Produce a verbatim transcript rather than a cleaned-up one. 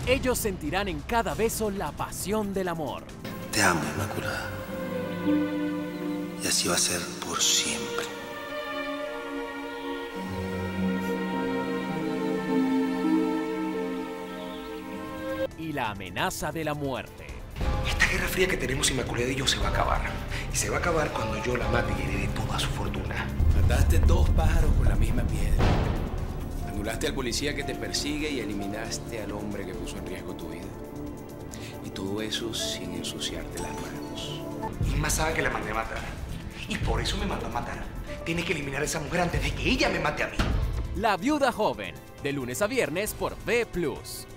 Ellos sentirán en cada beso la pasión del amor. Te amo, Inmaculada. Y así va a ser por siempre. Y la amenaza de la muerte. Esta guerra fría que tenemos Inmaculada y yo se va a acabar. Y se va a acabar cuando yo la mate y herede toda su fortuna. Mataste dos pájaros con la misma piedra. Anulaste al policía que te persigue y eliminaste al hombre que puso en riesgo tu vida. Y todo eso sin ensuciarte las manos. Inma sabe que la mandé a matar. Y por eso me mandó a matar. Tienes que eliminar a esa mujer antes de que ella me mate a mí. La viuda joven, de lunes a viernes por V plus.